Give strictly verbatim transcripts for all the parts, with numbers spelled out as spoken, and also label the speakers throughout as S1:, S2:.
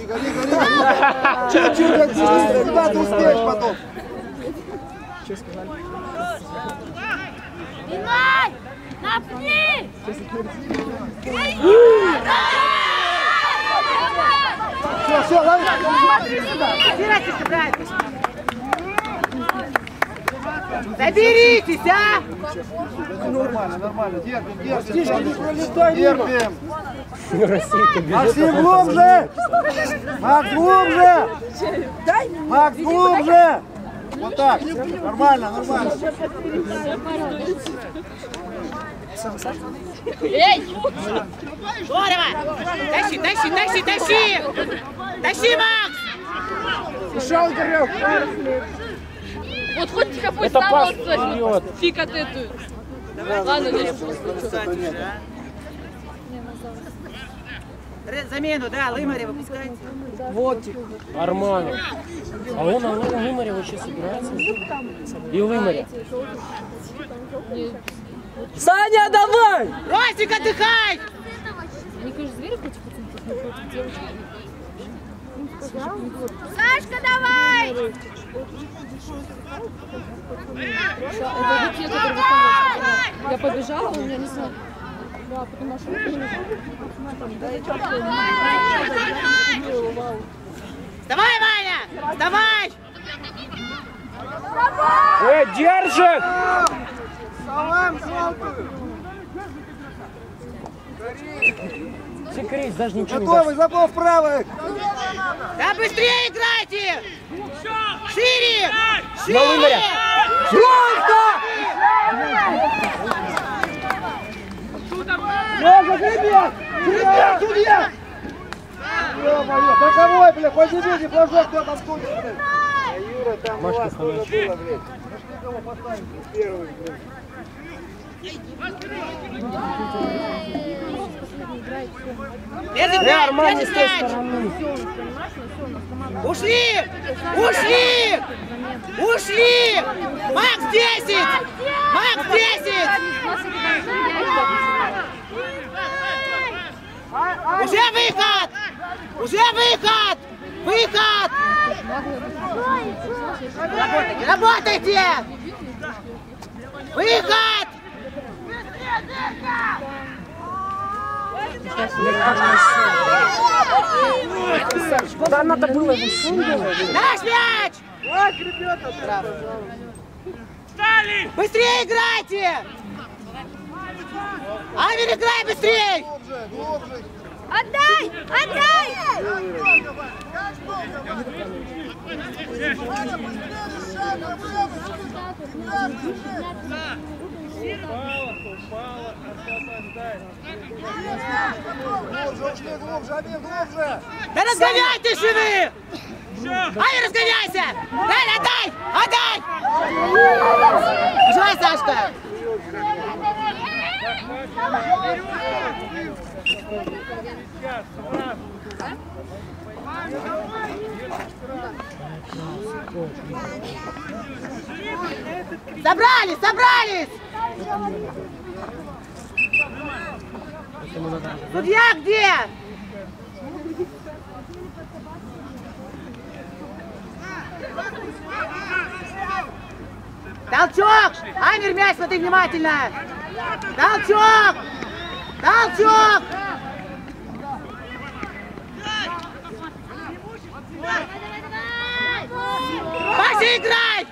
S1: гони, гони, гони. Чуть-чуть отсюда, куда ты успеешь потом? Что сказали?
S2: Динай! Напни!
S1: Все, все, лови!
S3: Смотри сюда! Собирайтесь, собирайтесь! Соберитесь, а!
S1: Нормально, нормально, держим, держим. Терпим. Максим, глубже! Макс, глубже! Макс, глубже! Вот так, нормально, нормально.
S2: Эй!
S3: Здорово! Тащи, тащи, тащи, тащи! Тащи, Макс!
S1: Ушел, Кирилл!
S2: Вот хоть какой самый возьмет. Фиг от эту. Ладно, не
S3: Замену, да, Лымаря выпускайте.
S1: Вот.
S4: Арману. А он, а он Лымарева сейчас играется. И Лымаря. Саня, давай!
S3: Ростик, отдыхай!
S2: Мне кажется, зверь против пацанов, против девочки. Сашка, давай! Это те, которые выходят. Я побежала, у меня не знаю. Да, потому что...
S3: Вставай, Ваня! Вставай!
S4: Эй, держит!
S1: Салам, желтую!
S4: Секрет, даже ничего не
S1: готовы, забыл вправо!
S3: Да быстрее играйте! Шире!
S4: На Лымаря!
S1: Жестко! Лёша, гребет! Гребет, судья! Ё-моё, боковой, бля, поднимите флажок, кто там судит, блядь! Юра, там у вас тоже было, блядь. Нашли кого поставить, первый, блядь.
S3: Держи мяч, держи мяч! Ушли! Ушли! Ушли! Макс, десять! Макс, десять! Уже выход! Уже выход! Выход! Работайте, работайте! Выход!
S4: Да надо было его сунуть.
S3: Наш мяч!
S1: Так, ребята,
S3: Стали! Быстрее играйте! Амир, играй быстрее!
S1: глубже, глубже.
S2: Отдай! Отдай!
S1: Глубже, ушли, глубже, Амир, глубже!
S3: Да разгоняйтесь же вы! Ай, разгоняйся! Дай, отдай! Отдай! Живай, Сашка! Собрались, собрались! Судья где? Толчок! Амир, мяч, смотри внимательно! Толчок! Толчок! Паша, играй!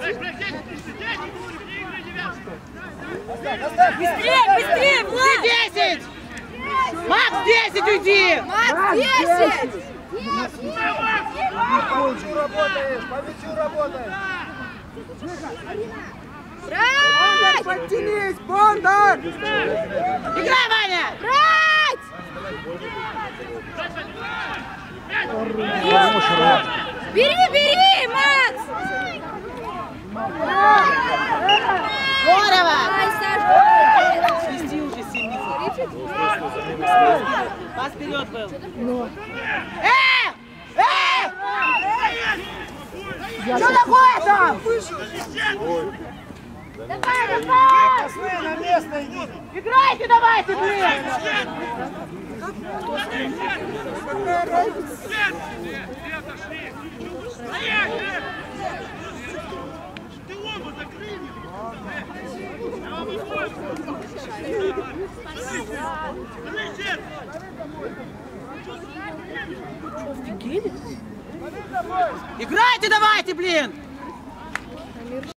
S2: Быстрее, быстрее, Влад!
S3: десять! Макс, десять уйди!
S2: Макс, десять!
S1: По мячу работаешь, по мячу работаешь!
S2: Брать!
S1: Подтянись, Бондар!
S3: Играй, Ваня!
S2: Брать! Бери, бери, Макс!
S3: Здорово!
S2: Ай, Сашка!
S3: Свисти уже сильнее. Пас вперед был. Э! Э! Что такое там? Давай, давай!
S1: Косные на место иди!
S3: Играйте давайте, блин! Играйте давайте, блин!